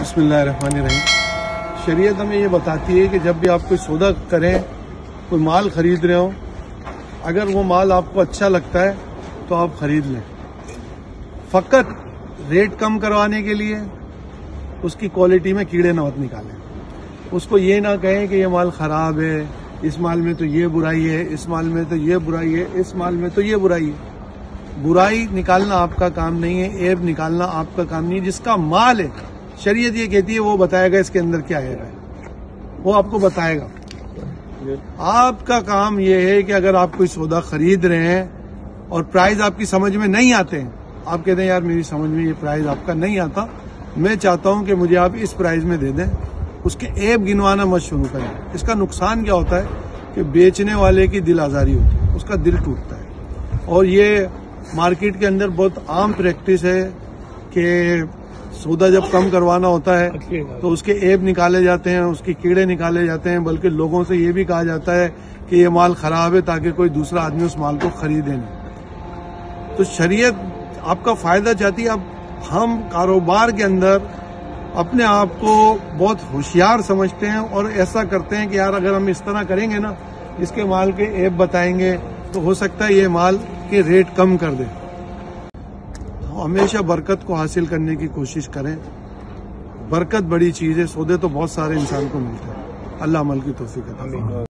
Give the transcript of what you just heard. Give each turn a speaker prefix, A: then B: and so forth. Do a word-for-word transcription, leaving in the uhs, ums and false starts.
A: बिस्मिल्लाहिर्रहमानिर्रहीम। शरीयत हमें ये बताती है कि जब भी आप कोई सौदा करें, कोई माल खरीद रहे हो, अगर वो माल आपको अच्छा लगता है तो आप खरीद लें। फ़कत रेट कम करवाने के लिए उसकी क्वालिटी में कीड़े न मत निकालें। उसको ये ना कहें कि ये माल ख़राब है, इस माल में तो ये बुराई है, इस माल में तो ये बुराई है, इस माल में तो ये बुराई है। बुराई निकालना आपका काम नहीं है, ऐब निकालना आपका काम नहीं है। जिसका माल है, शरीयत ये कहती है वो बताएगा इसके अंदर क्या है, वो आपको बताएगा। आपका काम ये है कि अगर आप कोई सौदा खरीद रहे हैं और प्राइस आपकी समझ में नहीं आते हैं, आप कहते हैं यार मेरी समझ में ये प्राइस आपका नहीं आता, मैं चाहता हूं कि मुझे आप इस प्राइस में दे दें, उसके ऐब गिनवाना मत शुरू करें। इसका नुकसान क्या होता है कि बेचने वाले की दिल आजारी होती है, उसका दिल टूटता है। और ये मार्केट के अंदर बहुत आम प्रैक्टिस है कि सौदा जब कम करवाना होता है तो उसके ऐब निकाले जाते हैं, उसके कीड़े निकाले जाते हैं, बल्कि लोगों से ये भी कहा जाता है कि ये माल खराब है ताकि कोई दूसरा आदमी उस माल को खरीदे नहीं। तो शरीयत आपका फायदा चाहती है। अब हम कारोबार के अंदर अपने आप को बहुत होशियार समझते हैं और ऐसा करते हैं कि यार अगर हम इस तरह करेंगे ना, इसके माल के ऐब बताएंगे तो हो सकता है ये माल के रेट कम कर दे। तो हमेशा बरकत को हासिल करने की कोशिश करें। बरकत बड़ी चीज़ है, सौदे तो बहुत सारे इंसान को मिलते हैं। अल्लाह अमल की तौफीक अता फरमाए।